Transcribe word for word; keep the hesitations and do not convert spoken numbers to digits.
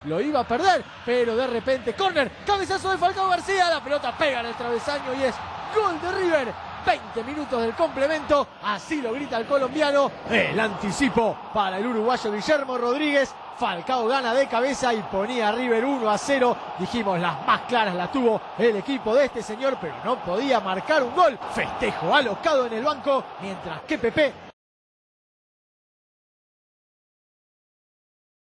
lo iba a perder, pero de repente, córner, cabezazo de Falcao García, la pelota pega en el travesaño y es gol de River. veinte minutos del complemento, así lo grita el colombiano, el anticipo para el uruguayo Guillermo Rodríguez. Falcao gana de cabeza y ponía a River uno a cero. Dijimos, las más claras las tuvo el equipo de este señor, pero no podía marcar un gol. Festejo alocado en el banco, mientras que Pepe